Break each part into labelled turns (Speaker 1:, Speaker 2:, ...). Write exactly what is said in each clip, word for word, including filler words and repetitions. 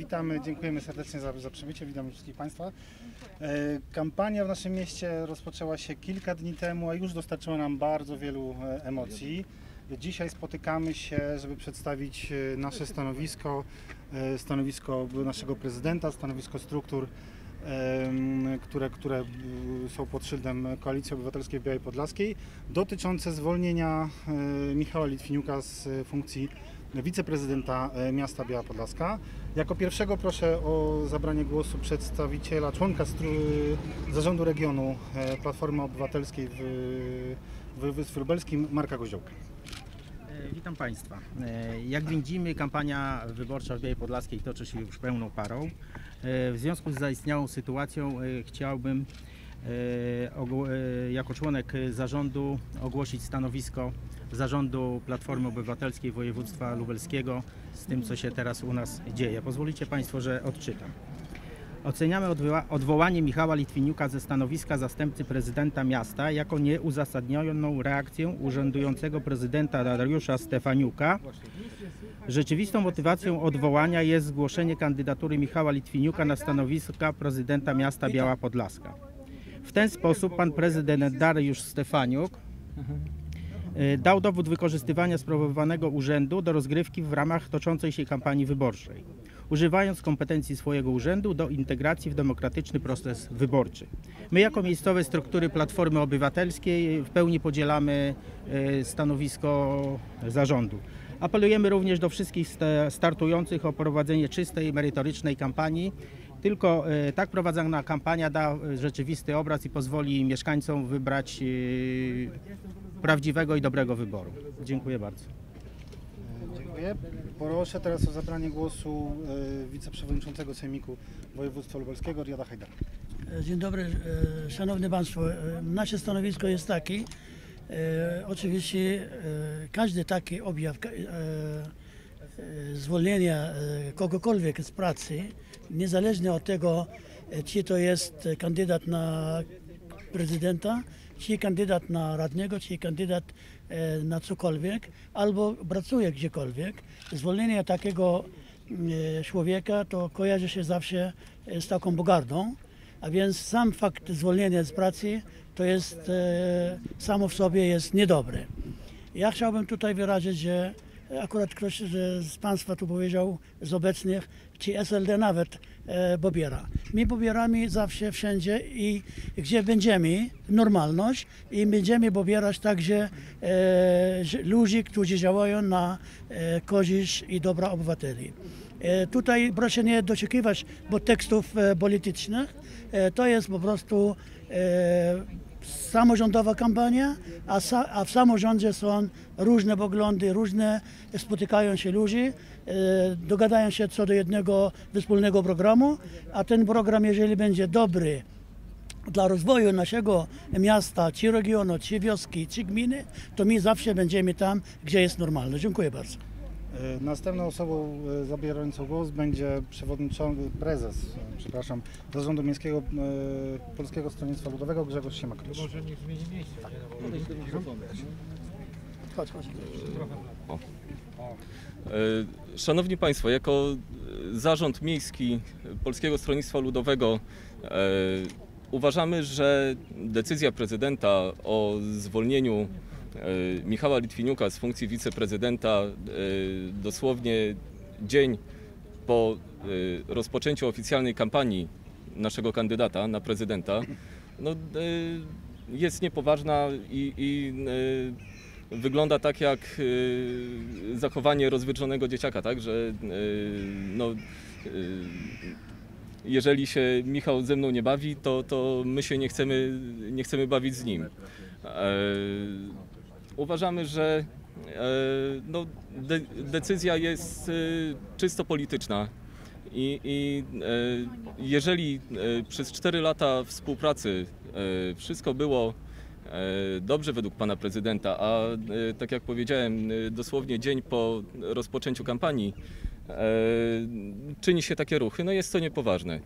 Speaker 1: Witamy, dziękujemy serdecznie za, za przybycie, witam wszystkich Państwa. E, kampania w naszym mieście rozpoczęła się kilka dni temu, a już dostarczyła nam bardzo wielu e, emocji. Dzisiaj spotykamy się, żeby przedstawić nasze stanowisko, e, stanowisko naszego prezydenta, stanowisko struktur, e, które, które są pod szyldem Koalicji Obywatelskiej w Białej Podlaskiej, dotyczące zwolnienia e, Michała Litwiniuka z funkcji wiceprezydenta miasta Biała Podlaska. Jako pierwszego proszę o zabranie głosu przedstawiciela, członka zarządu regionu Platformy Obywatelskiej w województwie lubelskim, Marka Goździołka.
Speaker 2: Witam Państwa. Jak widzimy, kampania wyborcza w Białej Podlaskiej toczy się już pełną parą. W związku z zaistniałą sytuacją chciałbym jako członek zarządu ogłosić stanowisko zarządu Platformy Obywatelskiej województwa lubelskiego z tym, co się teraz u nas dzieje. Pozwolicie Państwo, że odczytam. Oceniamy odwołanie Michała Litwiniuka ze stanowiska zastępcy prezydenta miasta jako nieuzasadnioną reakcję urzędującego prezydenta Dariusza Stefaniuka. Rzeczywistą motywacją odwołania jest zgłoszenie kandydatury Michała Litwiniuka na stanowisko prezydenta miasta Biała Podlaska. W ten sposób pan prezydent Dariusz Stefaniuk dał dowód wykorzystywania sprawowanego urzędu do rozgrywki w ramach toczącej się kampanii wyborczej, używając kompetencji swojego urzędu do integracji w demokratyczny proces wyborczy. My jako miejscowe struktury Platformy Obywatelskiej w pełni podzielamy stanowisko zarządu. Apelujemy również do wszystkich startujących o prowadzenie czystej, merytorycznej kampanii. Tylko tak prowadzona kampania da rzeczywisty obraz i pozwoli mieszkańcom wybrać prawdziwego i dobrego wyboru. Dziękuję bardzo.
Speaker 1: Dziękuję. Proszę teraz o zabranie głosu wiceprzewodniczącego Sejmiku Województwa Lubelskiego, Riada Hajdara.
Speaker 3: Dzień dobry, Szanowni Państwo. Nasze stanowisko jest takie. Oczywiście każdy taki objaw zwolnienia kogokolwiek z pracy, niezależnie od tego, czy to jest kandydat na prezydenta, czy kandydat na radnego, czy kandydat na cokolwiek, albo pracuje gdziekolwiek, zwolnienie takiego człowieka to kojarzy się zawsze z taką pogardą, a więc sam fakt zwolnienia z pracy to jest samo w sobie jest niedobry. Ja chciałbym tutaj wyrazić, że akurat ktoś z Państwa tu powiedział, z obecnych, czy S L D nawet e, pobiera. My pobieramy zawsze wszędzie i gdzie będziemy, normalność, i będziemy pobierać także e, ludzi, którzy działają na e, korzyść i dobra obywateli. E, tutaj proszę nie doczekiwać bo tekstów e, politycznych, e, to jest po prostu e, samorządowa kampania, a, sa, a w samorządzie są różne poglądy, różne spotykają się ludzie, e, dogadają się co do jednego wspólnego programu, a ten program, jeżeli będzie dobry dla rozwoju naszego miasta, czy regionu, czy wioski, czy gminy, to my zawsze będziemy tam, gdzie jest normalne. Dziękuję bardzo.
Speaker 1: Następną osobą zabierającą głos będzie przewodniczący, prezes, przepraszam, Zarządu Miejskiego Polskiego Stronnictwa Ludowego Grzegorz Siemakrzyk.
Speaker 4: Może niech zmieni miejsce.
Speaker 3: Chodź, chodź.
Speaker 5: Szanowni Państwo, jako Zarząd Miejski Polskiego Stronnictwa Ludowego e, uważamy, że decyzja prezydenta o zwolnieniu Michała Litwiniuka z funkcji wiceprezydenta dosłownie dzień po rozpoczęciu oficjalnej kampanii naszego kandydata na prezydenta no, jest niepoważna i, i wygląda tak jak zachowanie rozwydrzonego dzieciaka, tak, że no, jeżeli się Michał ze mną nie bawi, to, to my się nie chcemy, nie chcemy bawić z nim. Uważamy, że no, de, decyzja jest czysto polityczna i, i jeżeli przez cztery lata współpracy wszystko było dobrze według pana prezydenta, a tak jak powiedziałem, dosłownie dzień po rozpoczęciu kampanii czyni się takie ruchy, no jest to niepoważne.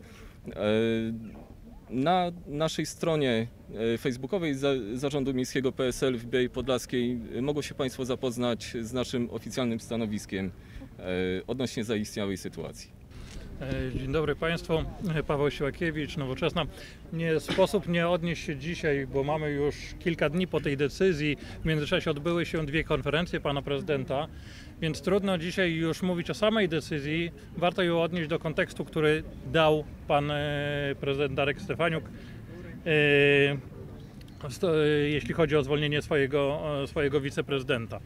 Speaker 5: Na naszej stronie facebookowej Zarządu Miejskiego P S L w Białej Podlaskiej mogą się Państwo zapoznać z naszym oficjalnym stanowiskiem odnośnie zaistniałej sytuacji.
Speaker 4: Dzień dobry Państwu, Paweł Siłakiewicz, Nowoczesna. Nie sposób nie odnieść się dzisiaj, bo mamy już kilka dni po tej decyzji. W międzyczasie odbyły się dwie konferencje pana prezydenta, więc trudno dzisiaj już mówić o samej decyzji. Warto ją odnieść do kontekstu, który dał pan prezydent Darek Stefaniuk, jeśli chodzi o zwolnienie swojego, swojego wiceprezydenta.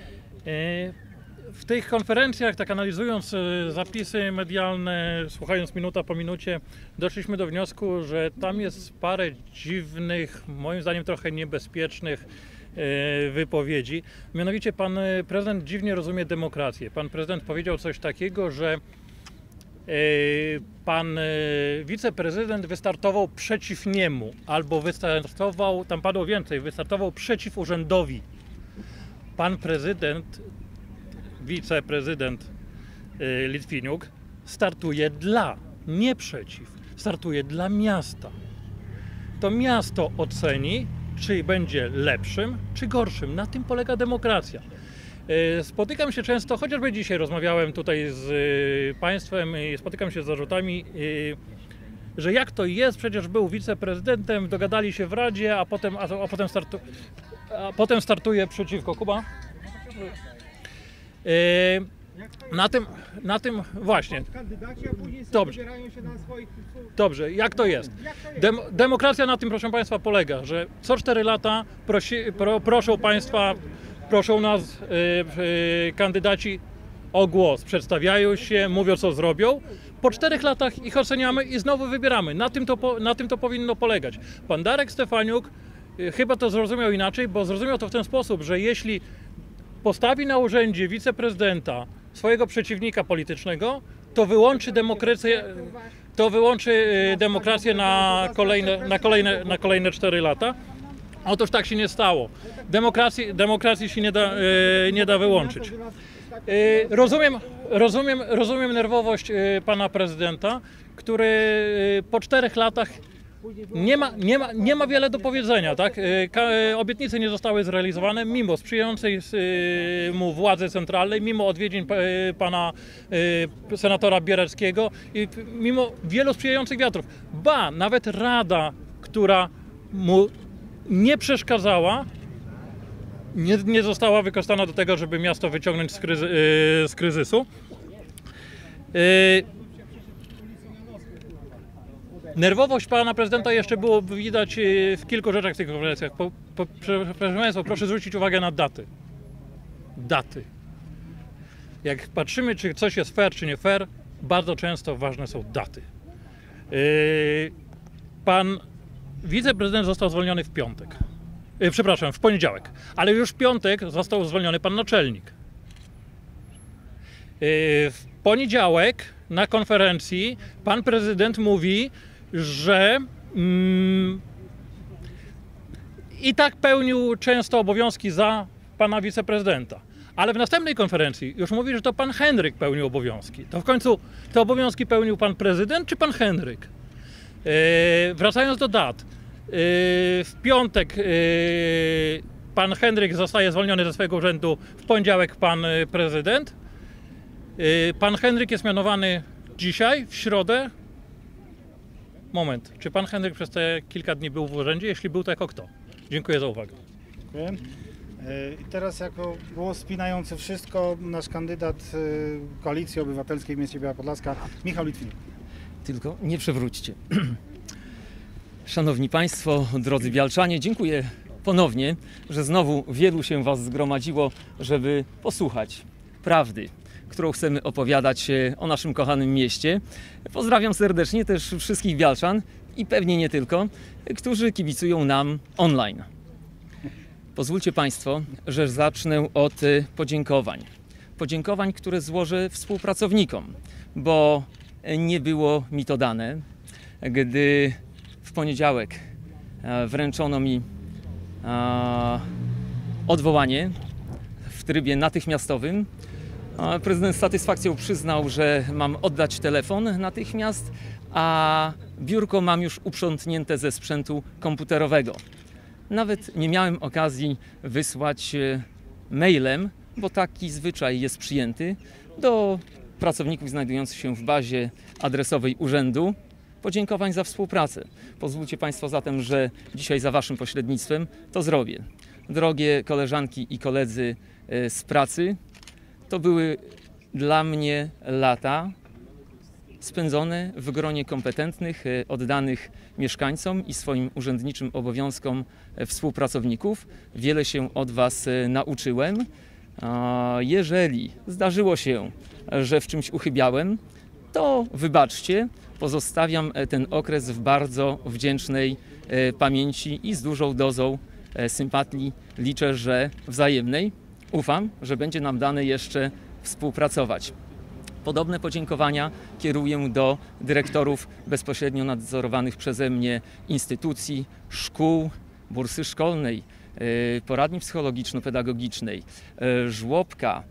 Speaker 4: W tych konferencjach, tak analizując zapisy medialne, słuchając minuta po minucie, doszliśmy do wniosku, że tam jest parę dziwnych, moim zdaniem trochę niebezpiecznych wypowiedzi. Mianowicie pan prezydent dziwnie rozumie demokrację. Pan prezydent powiedział coś takiego, że pan wiceprezydent wystartował przeciw niemu, albo wystartował, tam padło więcej, wystartował przeciw urzędowi. Pan prezydent wiceprezydent Litwiniuk startuje dla, nie przeciw, startuje dla miasta. To miasto oceni, czy będzie lepszym, czy gorszym. Na tym polega demokracja. Spotykam się często, chociażby dzisiaj rozmawiałem tutaj z państwem i spotykam się z zarzutami, że jak to jest, przecież był wiceprezydentem, dogadali się w Radzie, a potem, a, a potem, startu, a potem startuje przeciwko. Kuba? Na tym, na tym właśnie. Dobrze. Dobrze, jak to jest? Dem, demokracja na tym, proszę Państwa, polega, że co cztery lata prosi, pro, proszą Państwa, proszą nas yy, yy, kandydaci o głos, przedstawiają się, mówią co zrobią. Po czterech latach ich oceniamy i znowu wybieramy. Na tym to, na tym to powinno polegać. Pan Darek Stefaniuk yy, chyba to zrozumiał inaczej, bo zrozumiał to w ten sposób, że jeśli postawi na urzędzie wiceprezydenta swojego przeciwnika politycznego, to wyłączy demokrację, to wyłączy demokrację na kolejne, na kolejne, na kolejne cztery lata. Otóż tak się nie stało. Demokracji, demokracji się nie da, nie da wyłączyć. Rozumiem, rozumiem, rozumiem nerwowość pana prezydenta, który po czterech latach Nie ma, nie, ma, nie ma wiele do powiedzenia, tak? Obietnice nie zostały zrealizowane mimo sprzyjającej mu władzy centralnej, mimo odwiedzin pana senatora Biereckiego i mimo wielu sprzyjających wiatrów. Ba, nawet rada, która mu nie przeszkadzała, nie, nie została wykorzystana do tego, żeby miasto wyciągnąć z, kryzy, z kryzysu. Nerwowość pana prezydenta jeszcze było widać w kilku rzeczach w tych konferencjach. Po, po, proszę Państwa, proszę zwrócić uwagę na daty. Daty. Jak patrzymy, czy coś jest fair, czy nie fair, bardzo często ważne są daty. Yy, pan wiceprezydent został zwolniony w piątek. Yy, przepraszam, w poniedziałek. Ale już w piątek został zwolniony pan naczelnik. Yy, w poniedziałek na konferencji pan prezydent mówi, że mm, i tak pełnił często obowiązki za pana wiceprezydenta. Ale w następnej konferencji już mówi, że to pan Henryk pełnił obowiązki. To w końcu te obowiązki pełnił pan prezydent czy pan Henryk? Yy, wracając do dat. Yy, w piątek yy, pan Henryk zostaje zwolniony ze swojego urzędu, w poniedziałek pan prezydent. Yy, pan Henryk jest mianowany dzisiaj, w środę. Moment, czy pan Henryk przez te kilka dni był w urzędzie? Jeśli był, to jako kto? Dziękuję za uwagę.
Speaker 1: Dziękuję. I teraz jako głos spinający wszystko nasz kandydat Koalicji Obywatelskiej w mieście Biała Podlaska, Michał Litwiniuk.
Speaker 6: Tylko nie przewróćcie. Szanowni Państwo, drodzy bialczanie, dziękuję ponownie, że znowu wielu się Was zgromadziło, żeby posłuchać prawdy, którą chcemy opowiadać o naszym kochanym mieście. Pozdrawiam serdecznie też wszystkich bialczan i pewnie nie tylko, którzy kibicują nam online. Pozwólcie Państwo, że zacznę od podziękowań. Podziękowań, które złożę współpracownikom, bo nie było mi to dane, gdy w poniedziałek wręczono mi odwołanie w trybie natychmiastowym. Prezydent z satysfakcją przyznał, że mam oddać telefon natychmiast, a biurko mam już uprzątnięte ze sprzętu komputerowego. Nawet nie miałem okazji wysłać mailem, bo taki zwyczaj jest przyjęty, do pracowników znajdujących się w bazie adresowej urzędu, podziękowań za współpracę. Pozwólcie Państwo zatem, że dzisiaj za Waszym pośrednictwem to zrobię. Drogie koleżanki i koledzy z pracy, to były dla mnie lata spędzone w gronie kompetentnych, oddanych mieszkańcom i swoim urzędniczym obowiązkom współpracowników. Wiele się od Was nauczyłem. Jeżeli zdarzyło się, że w czymś uchybiałem, to wybaczcie, pozostawiam ten okres w bardzo wdzięcznej pamięci i z dużą dozą sympatii, liczę, że wzajemnej. Ufam, że będzie nam dane jeszcze współpracować. Podobne podziękowania kieruję do dyrektorów bezpośrednio nadzorowanych przeze mnie instytucji, szkół, bursy szkolnej, poradni psychologiczno-pedagogicznej, żłobka,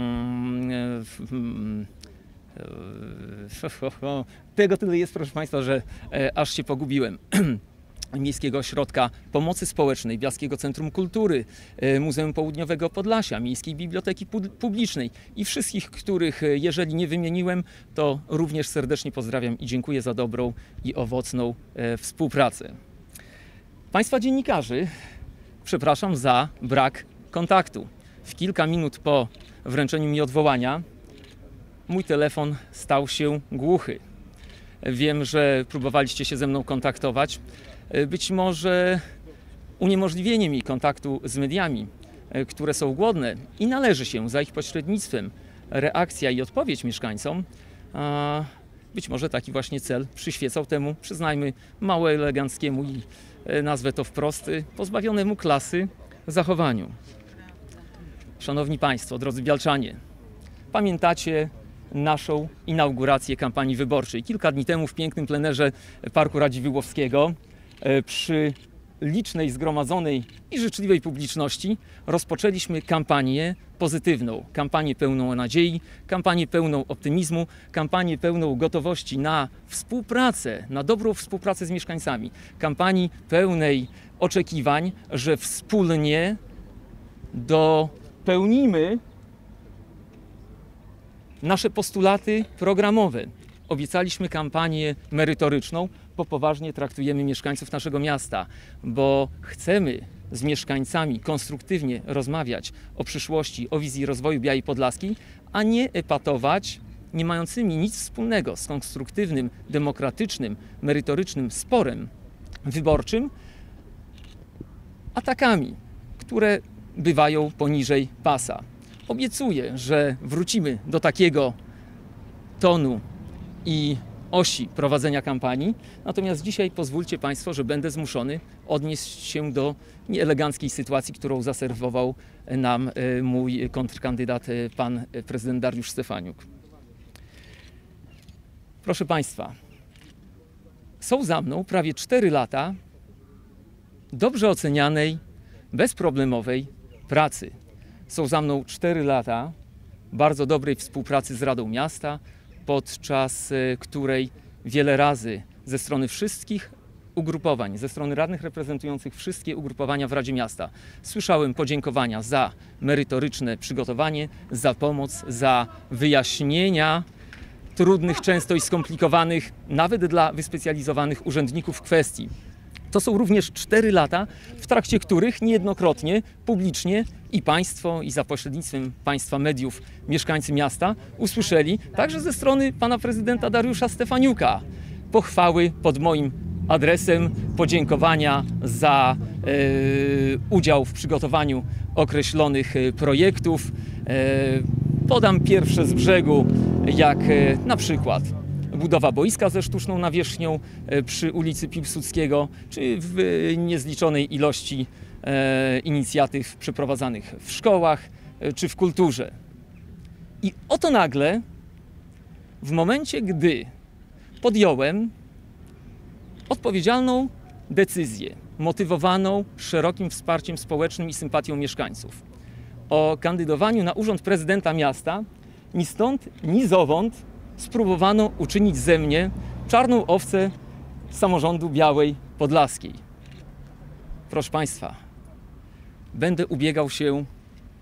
Speaker 6: tego tyle jest, proszę Państwa, że aż się pogubiłem. Miejskiego Ośrodka Pomocy Społecznej, Bialskiego Centrum Kultury, Muzeum Południowego Podlasia, Miejskiej Biblioteki Publicznej i wszystkich, których jeżeli nie wymieniłem, to również serdecznie pozdrawiam i dziękuję za dobrą i owocną współpracę. Państwa dziennikarzy przepraszam za brak kontaktu. W kilka minut po wręczeniu mi odwołania mój telefon stał się głuchy. Wiem, że próbowaliście się ze mną kontaktować. Być może uniemożliwienie mi kontaktu z mediami, które są głodne i należy się za ich pośrednictwem reakcja i odpowiedź mieszkańcom, a być może taki właśnie cel przyświecał temu, przyznajmy, mało eleganckiemu i nazwę to wprost, pozbawionemu klasy zachowaniu. Szanowni Państwo, drodzy bialczanie, pamiętacie naszą inaugurację kampanii wyborczej. Kilka dni temu w pięknym plenerze Parku Radziwiłłowskiego przy licznej, zgromadzonej i życzliwej publiczności rozpoczęliśmy kampanię pozytywną, kampanię pełną nadziei, kampanię pełną optymizmu, kampanię pełną gotowości na współpracę, na dobrą współpracę z mieszkańcami, kampanii pełnej oczekiwań, że wspólnie dopełnimy nasze postulaty programowe. Obiecaliśmy kampanię merytoryczną, bo poważnie traktujemy mieszkańców naszego miasta, bo chcemy z mieszkańcami konstruktywnie rozmawiać o przyszłości, o wizji rozwoju Białej Podlaskiej, a nie epatować nie mającymi nic wspólnego z konstruktywnym, demokratycznym, merytorycznym sporem wyborczym atakami, które bywają poniżej pasa. Obiecuję, że wrócimy do takiego tonu i osi prowadzenia kampanii, natomiast dzisiaj pozwólcie Państwo, że będę zmuszony odnieść się do nieeleganckiej sytuacji, którą zaserwował nam mój kontrkandydat, pan prezydent Dariusz Stefaniuk. Proszę Państwa, są za mną prawie cztery lata dobrze ocenianej, bezproblemowej pracy. Są za mną cztery lata bardzo dobrej współpracy z Radą Miasta, podczas której wiele razy ze strony wszystkich ugrupowań, ze strony radnych reprezentujących wszystkie ugrupowania w Radzie Miasta słyszałem podziękowania za merytoryczne przygotowanie, za pomoc, za wyjaśnienia trudnych, często i skomplikowanych, nawet dla wyspecjalizowanych urzędników kwestii. To są również cztery lata, w trakcie których niejednokrotnie publicznie i Państwo, i za pośrednictwem Państwa mediów mieszkańcy miasta usłyszeli także ze strony pana prezydenta Dariusza Stefaniuka pochwały pod moim adresem, podziękowania za e, udział w przygotowaniu określonych projektów. E, podam pierwsze z brzegu, jak e, na przykład budowa boiska ze sztuczną nawierzchnią przy ulicy Piłsudskiego, czy w niezliczonej ilości e, inicjatyw przeprowadzanych w szkołach czy w kulturze. I oto nagle, w momencie, gdy podjąłem odpowiedzialną decyzję, motywowaną szerokim wsparciem społecznym i sympatią mieszkańców, o kandydowaniu na urząd prezydenta miasta, ni stąd, ni zowąd spróbowano uczynić ze mnie czarną owcę samorządu Białej Podlaskiej. Proszę Państwa, będę ubiegał się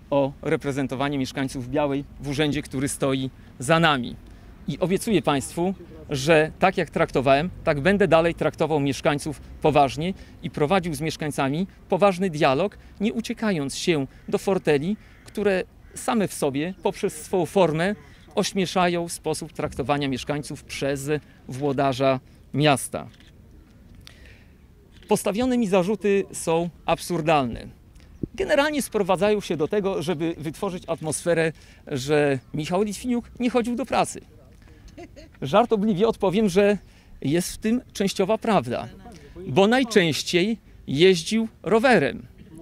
Speaker 6: o reprezentowanie mieszkańców Białej w urzędzie, który stoi za nami. I obiecuję Państwu, że tak jak traktowałem, tak będę dalej traktował mieszkańców poważnie i prowadził z mieszkańcami poważny dialog, nie uciekając się do forteli, które same w sobie poprzez swoją formę ośmieszają sposób traktowania mieszkańców przez włodarza miasta. Postawione mi zarzuty są absurdalne. Generalnie sprowadzają się do tego, żeby wytworzyć atmosferę, że Michał Litwiniuk nie chodził do pracy. Żartobliwie odpowiem, że jest w tym częściowa prawda, bo najczęściej jeździł rowerem.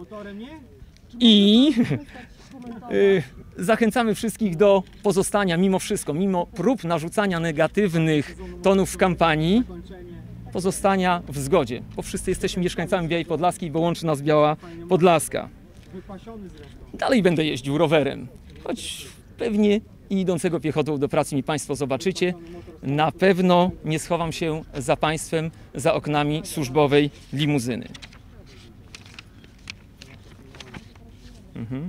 Speaker 6: I y, zachęcamy wszystkich do pozostania mimo wszystko, mimo prób narzucania negatywnych tonów w kampanii, pozostania w zgodzie, bo wszyscy jesteśmy mieszkańcami Białej Podlaskiej, bo łączy nas Biała Podlaska. Dalej będę jeździł rowerem, choć pewnie i idącego piechotą do pracy mi Państwo zobaczycie. Na pewno nie schowam się za Państwem, za oknami służbowej limuzyny. Mhm.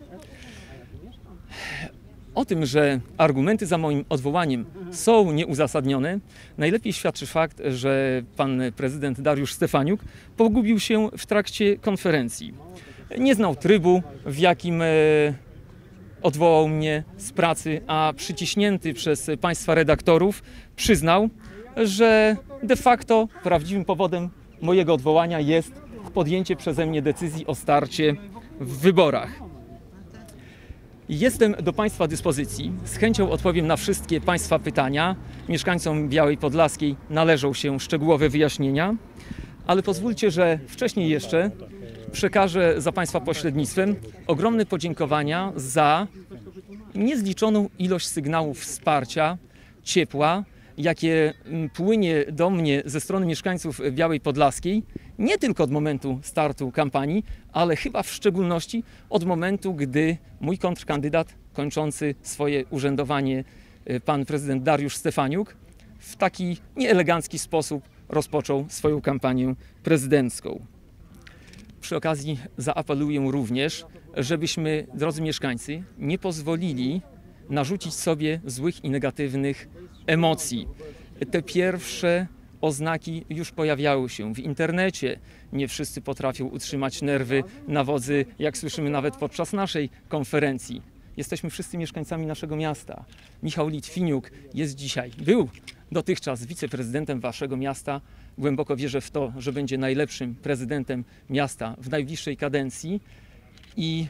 Speaker 6: O tym, że argumenty za moim odwołaniem są nieuzasadnione, najlepiej świadczy fakt, że pan prezydent Dariusz Stefaniuk pogubił się w trakcie konferencji. Nie znał trybu, w jakim e, odwołał mnie z pracy, a przyciśnięty przez państwa redaktorów przyznał, że de facto prawdziwym powodem mojego odwołania jest podjęcie przeze mnie decyzji o starcie w wyborach. Jestem do Państwa dyspozycji. Z chęcią odpowiem na wszystkie Państwa pytania. Mieszkańcom Białej Podlaskiej należą się szczegółowe wyjaśnienia, ale pozwólcie, że wcześniej jeszcze przekażę za Państwa pośrednictwem ogromne podziękowania za niezliczoną ilość sygnałów wsparcia, ciepła, jakie płynie do mnie ze strony mieszkańców Białej Podlaskiej, nie tylko od momentu startu kampanii, ale chyba w szczególności od momentu, gdy mój kontrkandydat kończący swoje urzędowanie, pan prezydent Dariusz Stefaniuk, w taki nieelegancki sposób rozpoczął swoją kampanię prezydencką. Przy okazji zaapeluję również, żebyśmy, drodzy mieszkańcy, nie pozwolili narzucić sobie złych i negatywnych emocji. Te pierwsze oznaki już pojawiały się w internecie. Nie wszyscy potrafią utrzymać nerwy na wodzy, jak słyszymy nawet podczas naszej konferencji. Jesteśmy wszyscy mieszkańcami naszego miasta. Michał Litwiniuk jest dzisiaj, był dotychczas wiceprezydentem waszego miasta. Głęboko wierzę w to, że będzie najlepszym prezydentem miasta w najbliższej kadencji i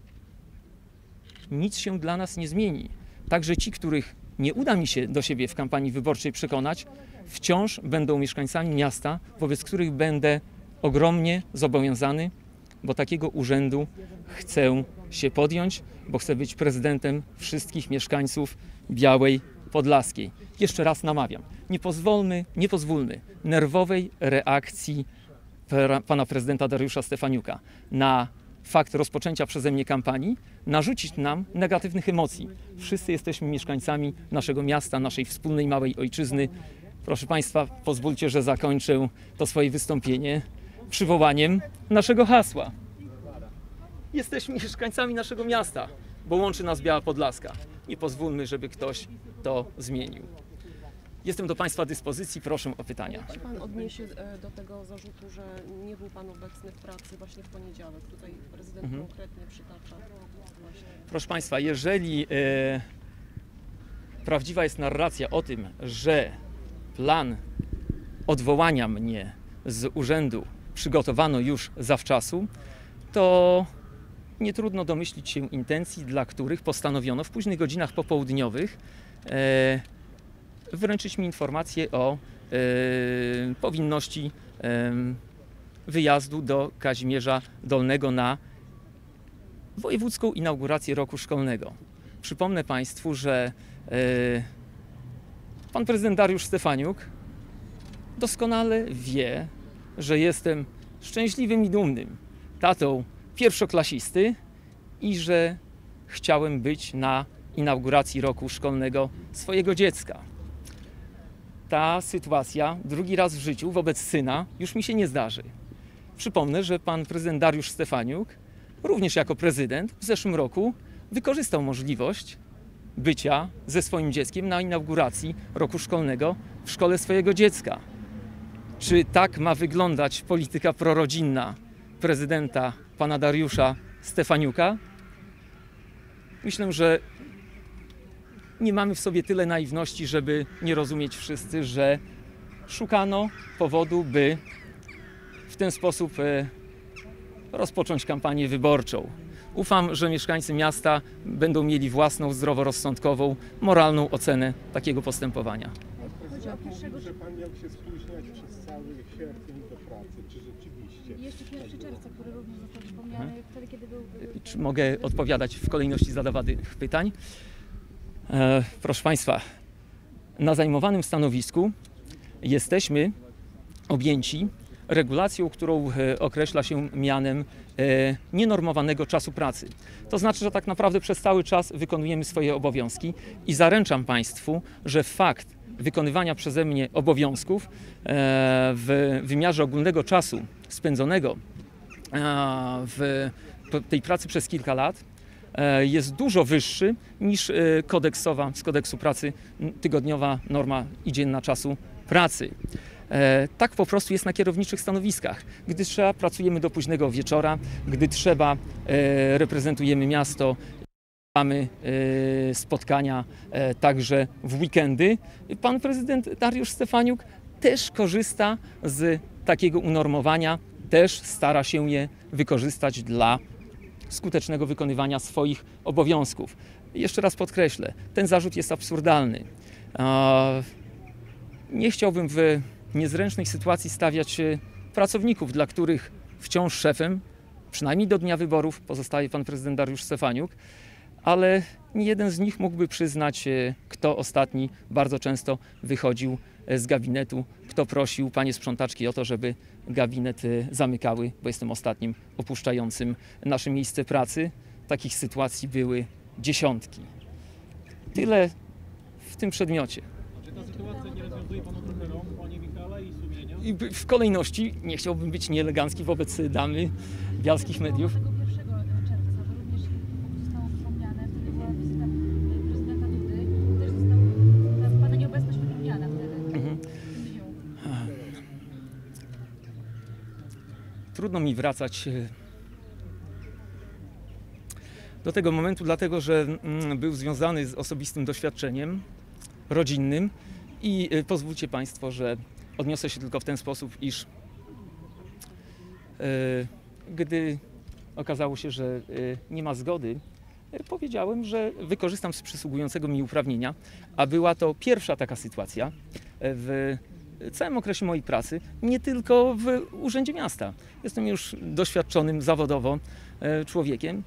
Speaker 6: nic się dla nas nie zmieni. Także ci, których nie uda mi się do siebie w kampanii wyborczej przekonać, wciąż będą mieszkańcami miasta, wobec których będę ogromnie zobowiązany, bo takiego urzędu chcę się podjąć, bo chcę być prezydentem wszystkich mieszkańców Białej Podlaskiej. Jeszcze raz namawiam, nie pozwólmy, nie pozwólmy nerwowej reakcji pana prezydenta Dariusza Stefaniuka na fakt rozpoczęcia przeze mnie kampanii narzucić nam negatywnych emocji. Wszyscy jesteśmy mieszkańcami naszego miasta, naszej wspólnej małej ojczyzny. Proszę Państwa, pozwólcie, że zakończę to swoje wystąpienie przywołaniem naszego hasła. Jesteśmy mieszkańcami naszego miasta, bo łączy nas Biała Podlaska. Nie pozwólmy, żeby ktoś to zmienił. Jestem do Państwa dyspozycji, proszę o pytania.
Speaker 7: Czy Pan odniesie do tego zarzutu, że nie był Pan obecny w pracy właśnie w poniedziałek? Tutaj prezydent mhm. konkretnie przytacza właśnie.
Speaker 6: Proszę Państwa, jeżeli e, prawdziwa jest narracja o tym, że plan odwołania mnie z urzędu przygotowano już zawczasu, to nie trudno domyślić się intencji, dla których postanowiono w późnych godzinach popołudniowych e, wręczyć mi informację o e, powinności e, wyjazdu do Kazimierza Dolnego na wojewódzką inaugurację roku szkolnego. Przypomnę Państwu, że e, pan prezydent Dariusz Stefaniuk doskonale wie, że jestem szczęśliwym i dumnym tatą pierwszoklasisty i że chciałem być na inauguracji roku szkolnego swojego dziecka. Ta sytuacja drugi raz w życiu wobec syna już mi się nie zdarzy. Przypomnę, że pan prezydent Dariusz Stefaniuk również jako prezydent w zeszłym roku wykorzystał możliwość bycia ze swoim dzieckiem na inauguracji roku szkolnego w szkole swojego dziecka. Czy tak ma wyglądać polityka prorodzinna prezydenta pana Dariusza Stefaniuka? Myślę, że nie mamy w sobie tyle naiwności, żeby nie rozumieć wszyscy, że szukano powodu, by w ten sposób rozpocząć kampanię wyborczą. Ufam, że mieszkańcy miasta będą mieli własną, zdroworozsądkową, moralną ocenę takiego postępowania.
Speaker 8: Że pan miał się spóźniać przez cały sierpień do pracy. Czy rzeczywiście?
Speaker 9: Jeszcze pierwszy czerwca, który również został wspomniany, wtedy kiedy był...
Speaker 6: Czy mogę odpowiadać w kolejności zadawanych pytań? E, proszę Państwa, na zajmowanym stanowisku jesteśmy objęci regulacją, którą e, określa się mianem e, nienormowanego czasu pracy. To znaczy, że tak naprawdę przez cały czas wykonujemy swoje obowiązki i zaręczam Państwu, że fakt wykonywania przeze mnie obowiązków e, w wymiarze ogólnego czasu spędzonego e, w tej pracy przez kilka lat e, jest dużo wyższy niż e, kodeksowa, z kodeksu pracy tygodniowa norma i dzienna czasu pracy. E, tak po prostu jest na kierowniczych stanowiskach. Gdy trzeba, pracujemy do późnego wieczora, gdy trzeba, e, reprezentujemy miasto, mamy e, spotkania e, także w weekendy. Pan prezydent Dariusz Stefaniuk też korzysta z takiego unormowania, też stara się je wykorzystać dla skutecznego wykonywania swoich obowiązków. Jeszcze raz podkreślę, ten zarzut jest absurdalny. E, nie chciałbym w niezręcznej sytuacji stawiać pracowników, dla których wciąż szefem, przynajmniej do dnia wyborów, pozostaje pan prezydent Dariusz Stefaniuk, ale nie jeden z nich mógłby przyznać, kto ostatni bardzo często wychodził z gabinetu, kto prosił panie sprzątaczki o to, żeby gabinet zamykały, bo jestem ostatnim opuszczającym nasze miejsce pracy. Takich sytuacji były dziesiątki. Tyle w tym przedmiocie.
Speaker 4: Czy ta sytuacja nie rozwiązuje panu trochę rąk, panie Michale, i sumienia?
Speaker 6: I w kolejności nie chciałbym być nieelegancki wobec damy bialskich mediów.
Speaker 9: Tego pierwszego czerwca, bo również zostało wspomniane, wtedy była wizyta prezydenta Dudy, też została pana nieobecność wymieniana wtedy.
Speaker 6: Mhm. Trudno mi wracać do tego momentu, dlatego że był związany z osobistym doświadczeniem rodzinnym i pozwólcie Państwo, że odniosę się tylko w ten sposób, iż gdy okazało się, że nie ma zgody, powiedziałem, że wykorzystam z przysługującego mi uprawnienia, a była to pierwsza taka sytuacja w całym okresie mojej pracy, nie tylko w Urzędzie Miasta. Jestem już doświadczonym zawodowo człowiekiem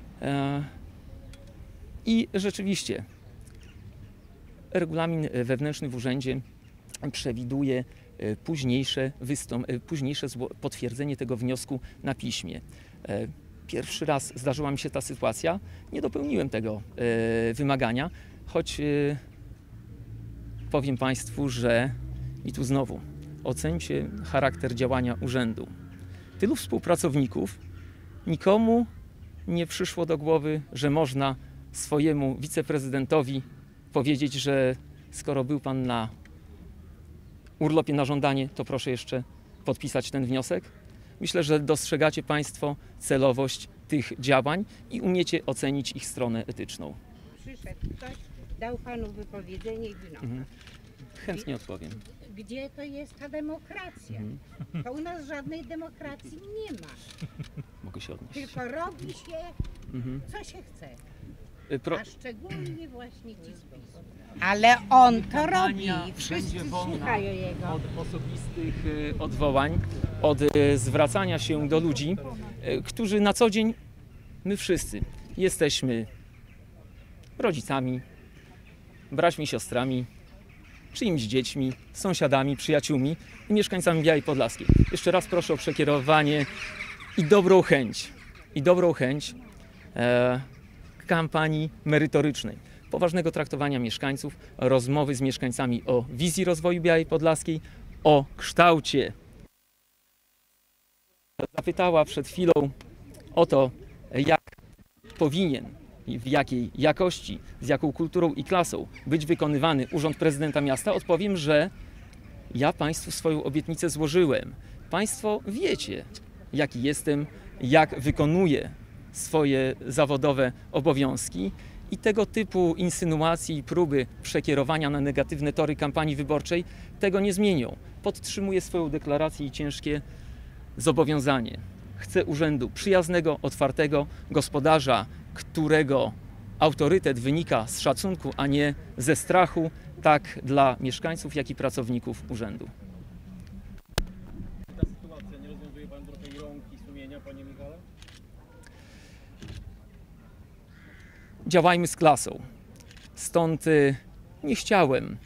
Speaker 6: i rzeczywiście regulamin wewnętrzny w urzędzie przewiduje późniejsze, wystąp- późniejsze potwierdzenie tego wniosku na piśmie. Pierwszy raz zdarzyła mi się ta sytuacja, nie dopełniłem tego wymagania, choć powiem Państwu, że i tu znowu oceńcie charakter działania urzędu. Tylu współpracowników, nikomu nie przyszło do głowy, że można swojemu wiceprezydentowi powiedzieć, że skoro był pan na urlopie na żądanie, to proszę jeszcze podpisać ten wniosek. Myślę, że dostrzegacie Państwo celowość tych działań i umiecie ocenić ich stronę etyczną.
Speaker 10: Przyszedł ktoś, dał panu wypowiedzenie i wynocha.
Speaker 6: Mhm. Chętnie odpowiem.
Speaker 10: Gdzie to jest ta demokracja?
Speaker 6: Mhm.
Speaker 10: To u nas żadnej demokracji nie ma.
Speaker 6: Mogę się odnieść.
Speaker 10: Tylko robi się,
Speaker 6: Mhm.
Speaker 10: co się chce.
Speaker 6: Pro...
Speaker 10: A szczególnie właśnie ci z PiS-u. Ale on to robi.
Speaker 6: Kampania
Speaker 10: Wszyscy
Speaker 6: będzie wolna
Speaker 10: słuchają jego.
Speaker 6: od osobistych y, odwołań, od y, zwracania się do ludzi, y, którzy na co dzień, my wszyscy jesteśmy rodzicami, braćmi, siostrami, czyimiś dziećmi, sąsiadami, przyjaciółmi i mieszkańcami Białej Podlaskiej. Jeszcze raz proszę o przekierowanie i dobrą chęć, i dobrą chęć e, kampanii merytorycznej, poważnego traktowania mieszkańców, rozmowy z mieszkańcami o wizji rozwoju Białej Podlaskiej, o kształcie. Zapytała przed chwilą o to, powinien i w jakiej jakości, z jaką kulturą i klasą być wykonywany urząd prezydenta miasta, odpowiem, że ja Państwu swoją obietnicę złożyłem. Państwo wiecie, jaki jestem, jak wykonuję swoje zawodowe obowiązki i tego typu insynuacje i próby przekierowania na negatywne tory kampanii wyborczej tego nie zmienią. Podtrzymuję swoją deklarację i ciężkie zobowiązanie. Chcę urzędu przyjaznego, otwartego, gospodarza, którego autorytet wynika z szacunku, a nie ze strachu, tak dla mieszkańców, jak i pracowników urzędu.
Speaker 11: Ta sytuacja nie rozwiązuje Pan trochę rąki sumienia, Panie Michale?
Speaker 6: Działajmy z klasą. Stąd y, nie chciałem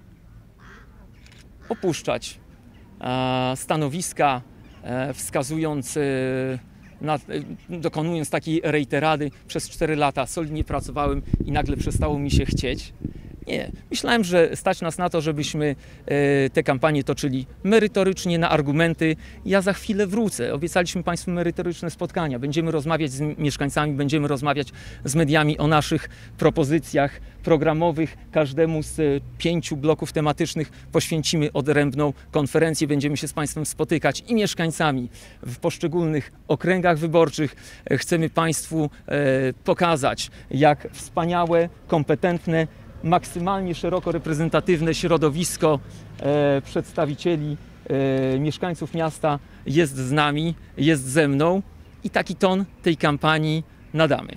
Speaker 6: opuszczać e, stanowiska, e, wskazując, e, na, e, dokonując takiej reiterady. Przez cztery lata solidnie pracowałem i nagle przestało mi się chcieć. Nie. Myślałem, że stać nas na to, żebyśmy e, te kampanie toczyli merytorycznie, na argumenty. Ja za chwilę wrócę. Obiecaliśmy Państwu merytoryczne spotkania. Będziemy rozmawiać z mieszkańcami, będziemy rozmawiać z mediami o naszych propozycjach programowych. Każdemu z e, pięciu bloków tematycznych poświęcimy odrębną konferencję. Będziemy się z Państwem spotykać i mieszkańcami w poszczególnych okręgach wyborczych. E, chcemy Państwu e, pokazać, jak wspaniałe, kompetentne, maksymalnie szeroko reprezentatywne środowisko e, przedstawicieli e, mieszkańców miasta jest z nami, jest ze mną i taki ton tej kampanii nadamy.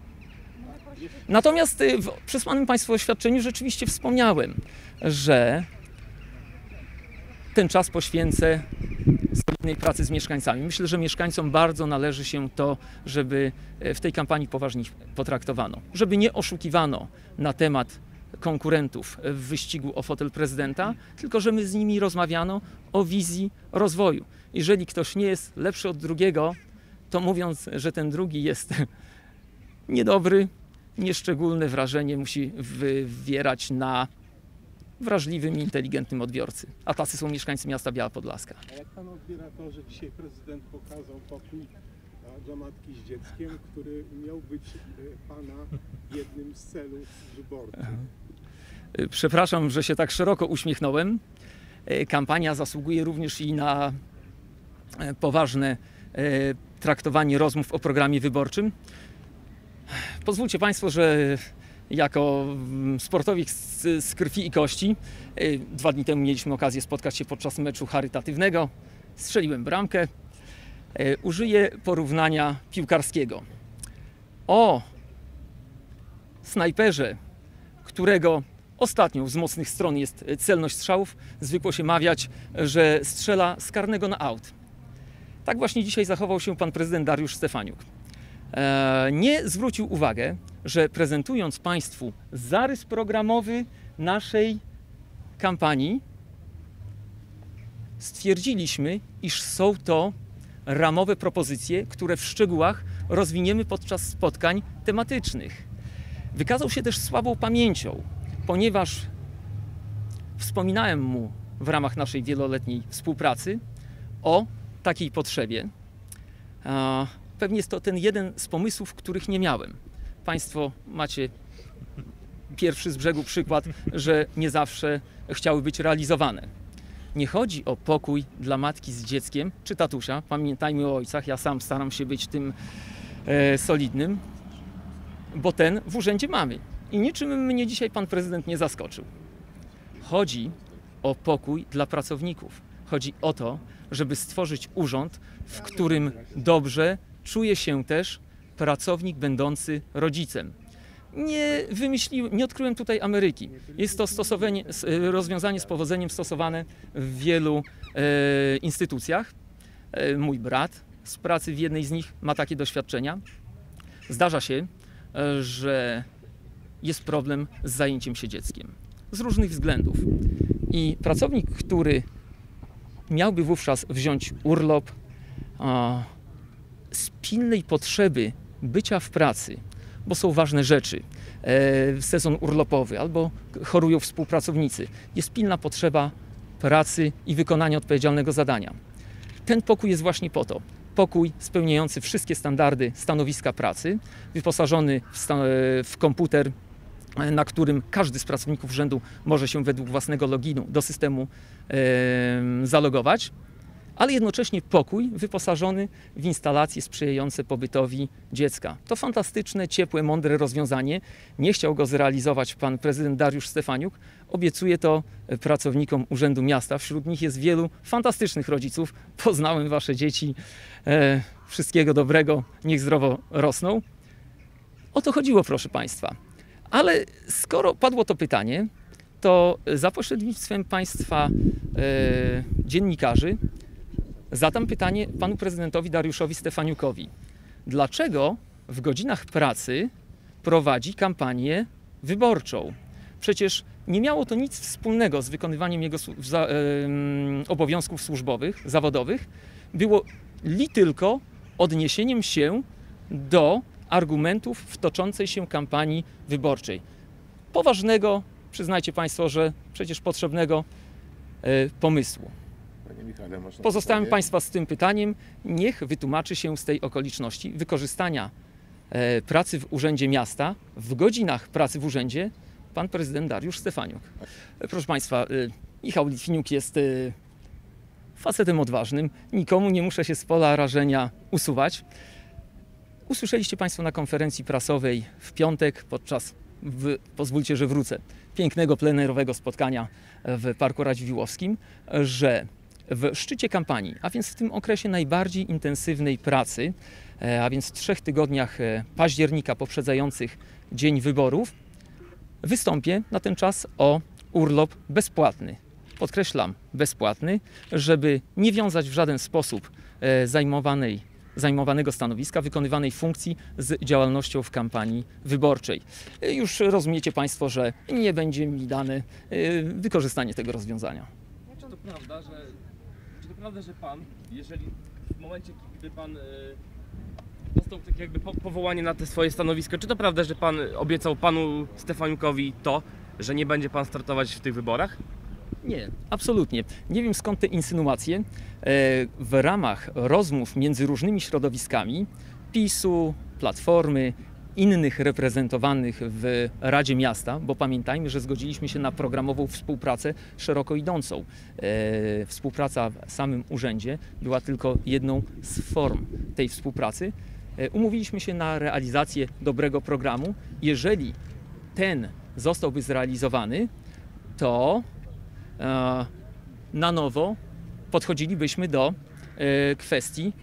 Speaker 6: Natomiast e, w przesłanym Państwu oświadczeniu rzeczywiście wspomniałem, że ten czas poświęcę solidnej pracy z mieszkańcami. Myślę, że mieszkańcom bardzo należy się to, żeby w tej kampanii poważnie potraktowano, żeby nie oszukiwano na temat konkurentów w wyścigu o fotel prezydenta, tylko że my z nimi rozmawiano o wizji rozwoju. Jeżeli ktoś nie jest lepszy od drugiego, to mówiąc, że ten drugi jest niedobry, nieszczególne wrażenie musi wywierać na wrażliwym i inteligentnym odbiorcy. A tacy są mieszkańcy miasta Biała Podlaska.
Speaker 8: A jak Pan odbiera to, że dzisiaj prezydent pokazał pokój dla matki z dzieckiem, który miał być Pana jednym z celów wyborczych?
Speaker 6: Przepraszam, że się tak szeroko uśmiechnąłem. Kampania zasługuje również i na poważne traktowanie rozmów o programie wyborczym. Pozwólcie Państwo, że jako sportowiec z, z krwi i kości, dwa dni temu mieliśmy okazję spotkać się podczas meczu charytatywnego. Strzeliłem bramkę. Użyję porównania piłkarskiego. O snajperze, którego ostatnią z mocnych stron jest celność strzałów, zwykło się mawiać, że strzela z karnego na aut. Tak właśnie dzisiaj zachował się pan prezydent Dariusz Stefaniuk. Nie zwrócił uwagę, że prezentując Państwu zarys programowy naszej kampanii, stwierdziliśmy, iż są to ramowe propozycje, które w szczegółach rozwiniemy podczas spotkań tematycznych. Wykazał się też słabą pamięcią, ponieważ wspominałem mu w ramach naszej wieloletniej współpracy o takiej potrzebie. Pewnie jest to ten jeden z pomysłów, których nie miałem. Państwo macie pierwszy z brzegu przykład, że nie zawsze chciały być realizowane. Nie chodzi o pokój dla matki z dzieckiem czy tatusia. Pamiętajmy o ojcach, ja sam staram się być tym e, solidnym, bo ten w urzędzie mamy. I niczym mnie dzisiaj pan prezydent nie zaskoczył. Chodzi o pokój dla pracowników. Chodzi o to, żeby stworzyć urząd, w którym dobrze czuje się też pracownik będący rodzicem. Nie wymyśliłem, nie odkryłem tutaj Ameryki. Jest to stosowanie, rozwiązanie z powodzeniem stosowane w wielu e, instytucjach. E, mój brat z pracy w jednej z nich ma takie doświadczenia. Zdarza się, e, że jest problem z zajęciem się dzieckiem. Z różnych względów. I pracownik, który miałby wówczas wziąć urlop a, z pilnej potrzeby bycia w pracy, bo są ważne rzeczy, e, sezon urlopowy albo chorują współpracownicy, jest pilna potrzeba pracy i wykonania odpowiedzialnego zadania. Ten pokój jest właśnie po to, pokój spełniający wszystkie standardy stanowiska pracy, wyposażony w, sta- w komputer, na którym każdy z pracowników urzędu może się według własnego loginu do systemu e, zalogować, ale jednocześnie pokój wyposażony w instalacje sprzyjające pobytowi dziecka. To fantastyczne, ciepłe, mądre rozwiązanie. Nie chciał go zrealizować pan prezydent Dariusz Stefaniuk. Obiecuje to pracownikom Urzędu Miasta. Wśród nich jest wielu fantastycznych rodziców. Poznałem wasze dzieci. E, wszystkiego dobrego. Niech zdrowo rosną. O to chodziło, proszę państwa. Ale skoro padło to pytanie, to za pośrednictwem państwa e, dziennikarzy zadam pytanie panu prezydentowi Dariuszowi Stefaniukowi. Dlaczego w godzinach pracy prowadzi kampanię wyborczą? Przecież nie miało to nic wspólnego z wykonywaniem jego su- za, e, obowiązków służbowych, zawodowych. Było li tylko odniesieniem się do argumentów w toczącej się kampanii wyborczej. Poważnego, przyznajcie państwo, że przecież potrzebnego e, pomysłu.
Speaker 12: Michale, można
Speaker 6: Pozostawiam
Speaker 12: pytanie?
Speaker 6: państwa z tym pytaniem. Niech wytłumaczy się z tej okoliczności wykorzystania e, pracy w Urzędzie Miasta w godzinach pracy w urzędzie pan prezydent Dariusz Stefaniuk. E, proszę państwa, e, Michał Litwiniuk jest e, facetem odważnym. Nikomu nie muszę się z pola rażenia usuwać. Usłyszeliście państwo na konferencji prasowej w piątek podczas, w, pozwólcie, że wrócę, pięknego plenerowego spotkania w Parku Radziwiłłowskim, że w szczycie kampanii, a więc w tym okresie najbardziej intensywnej pracy, a więc w trzech tygodniach października poprzedzających dzień wyborów, wystąpię na ten czas o urlop bezpłatny. Podkreślam, bezpłatny, żeby nie wiązać w żaden sposób zajmowanej, zajmowanego stanowiska, wykonywanej funkcji z działalnością w kampanii wyborczej. Już rozumiecie państwo, że nie będzie mi dane wykorzystanie tego rozwiązania.
Speaker 11: Czy to prawda, że, czy to prawda, że pan, jeżeli w momencie, gdy pan e, dostał tak jakby po, powołanie na te swoje stanowisko, czy to prawda, że pan obiecał panu Stefaniukowi to, że nie będzie pan startować w tych wyborach?
Speaker 6: Nie, absolutnie. Nie wiem skąd te insynuacje. W ramach rozmów między różnymi środowiskami PiSu, Platformy, innych reprezentowanych w Radzie Miasta, bo pamiętajmy, że zgodziliśmy się na programową współpracę szeroko idącą. Współpraca w samym urzędzie była tylko jedną z form tej współpracy. Umówiliśmy się na realizację dobrego programu. Jeżeli ten zostałby zrealizowany, to na nowo podchodzilibyśmy do kwestii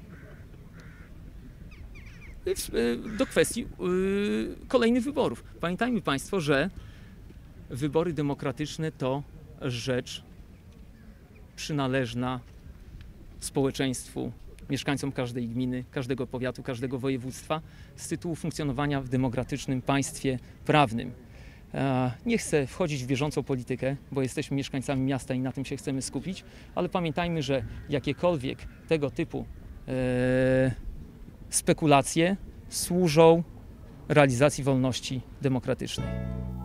Speaker 6: do kwestii kolejnych wyborów. Pamiętajmy państwo, że wybory demokratyczne to rzecz przynależna społeczeństwu, mieszkańcom każdej gminy, każdego powiatu, każdego województwa z tytułu funkcjonowania w demokratycznym państwie prawnym. Nie chcę wchodzić w bieżącą politykę, bo jesteśmy mieszkańcami miasta i na tym się chcemy skupić, ale pamiętajmy, że jakiekolwiek tego typu e, spekulacje służą realizacji wolności demokratycznej.